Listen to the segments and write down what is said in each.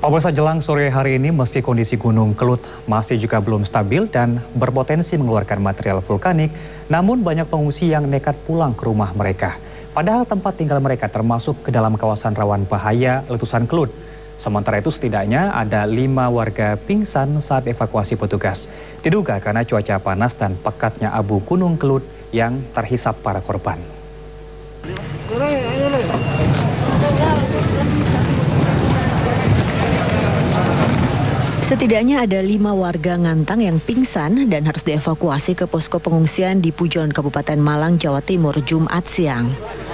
Pemirsa, jelang sore hari ini meski kondisi Gunung Kelut masih juga belum stabil dan berpotensi mengeluarkan material vulkanik, namun banyak pengungsi yang nekat pulang ke rumah mereka. Padahal tempat tinggal mereka termasuk ke dalam kawasan rawan bahaya letusan Kelut. Sementara itu setidaknya ada 5 warga pingsan saat evakuasi petugas. Diduga karena cuaca panas dan pekatnya abu Gunung Kelut yang terhisap para korban. Setidaknya ada 5 warga Ngantang yang pingsan dan harus dievakuasi ke posko pengungsian di Pujon, Kabupaten Malang, Jawa Timur, Jumat siang.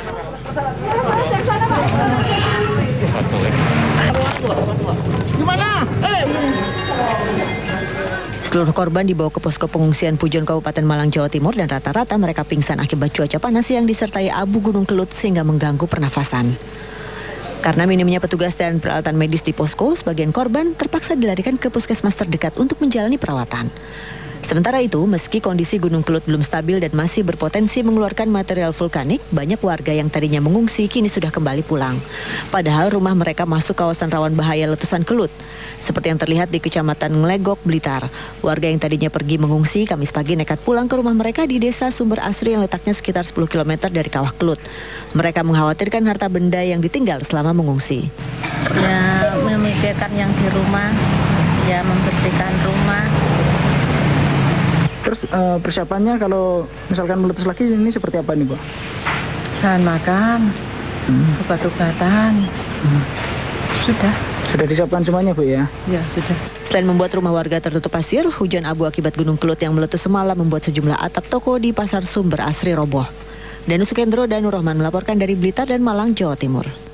Seluruh korban dibawa ke posko pengungsian Pujon, Kabupaten Malang, Jawa Timur, dan rata-rata mereka pingsan akibat cuaca panas yang disertai abu Gunung Kelut sehingga mengganggu pernafasan. Karena minimnya petugas dan peralatan medis di posko, sebagian korban terpaksa dilarikan ke puskesmas terdekat untuk menjalani perawatan. Sementara itu, meski kondisi Gunung Kelut belum stabil dan masih berpotensi mengeluarkan material vulkanik, banyak warga yang tadinya mengungsi kini sudah kembali pulang. Padahal rumah mereka masuk kawasan rawan bahaya letusan Kelut. Seperti yang terlihat di Kecamatan Nglegok, Blitar. Warga yang tadinya pergi mengungsi Kamis pagi nekat pulang ke rumah mereka di Desa Sumber Asri yang letaknya sekitar 10 km dari kawah Kelut. Mereka mengkhawatirkan harta benda yang ditinggal selama mengungsi. Ya, memikirkan yang di rumah, ya membersihkan rumah. Terus persiapannya kalau misalkan meletus lagi ini seperti apa nih, Bu? Bahan makan, obat-obatan, Sudah disiapkan semuanya, Bu, ya? Ya, sudah. Selain membuat rumah warga tertutup pasir, hujan abu akibat Gunung Kelut yang meletus semalam membuat sejumlah atap toko di Pasar Sumber Asri roboh. Danus Sukendro dan Nur Rahman melaporkan dari Blitar dan Malang, Jawa Timur.